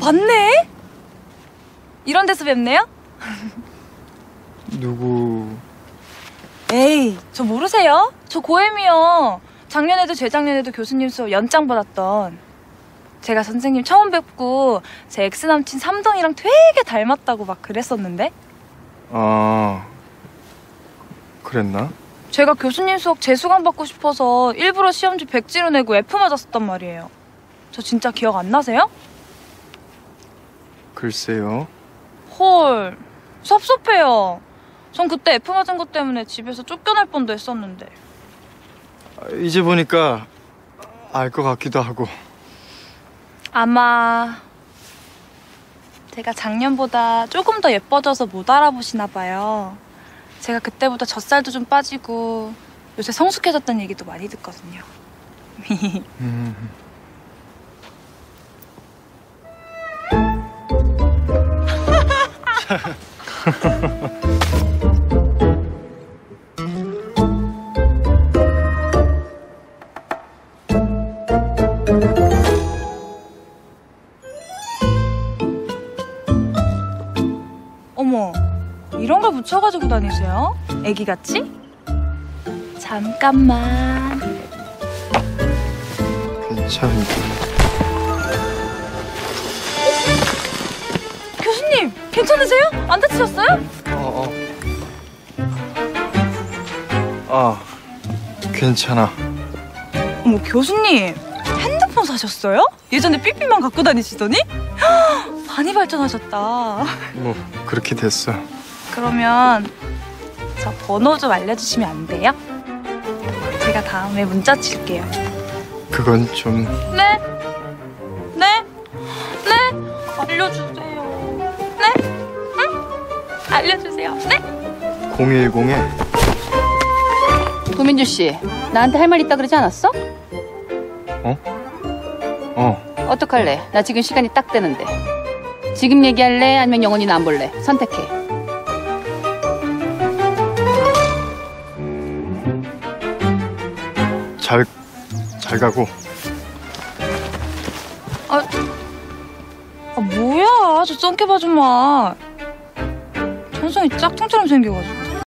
맞네? 이런 데서 뵙네요? 누구? 에이, 저 모르세요? 저 고엠이요. 작년에도 재작년에도 교수님 수업 연장 받았던. 제가 선생님 처음 뵙고 제 엑스남친 삼동이랑 되게 닮았다고 막 그랬었는데. 아, 그랬나? 제가 교수님 수업 재수강 받고 싶어서 일부러 시험지 백지로 내고 F 맞았었단 말이에요. 저 진짜 기억 안 나세요? 글쎄요. 헐, 섭섭해요. 전 그때 F 맞은 것 때문에 집에서 쫓겨날 뻔도 했었는데. 이제 보니까 알 것 같기도 하고. 아마 제가 작년보다 조금 더 예뻐져서 못 알아보시나 봐요. 제가 그때보다 젖살도 좀 빠지고 요새 성숙해졌다는 얘기도 많이 듣거든요. 어머, 이런 걸 붙여가지고 다니세요? 애기같이? 잠깐만. 괜찮은데. 교수님, 괜찮으세요? 안 다치셨어요? 아, 괜찮아. 어머, 교수님, 핸드폰 사셨어요? 예전에 삐삐만 갖고 다니시더니? 많이 발전하셨다. 뭐 그렇게 됐어. 그러면 저 번호 좀 알려주시면 안 돼요? 제가 다음에 문자 칠게요. 그건 좀... 네? 네? 네? 알려주세요. 네? 응? 알려주세요. 네? 010에 도민주 씨, 나한테 할 말 있다 그러지 않았어? 어떡할래? 나 지금 시간이 딱 되는데. 지금 얘기할래? 아니면 영원히는 안 볼래? 선택해. 잘 가고. 뭐야, 저 썬캡 아줌마. 천성이 짝퉁처럼 생겨가지고.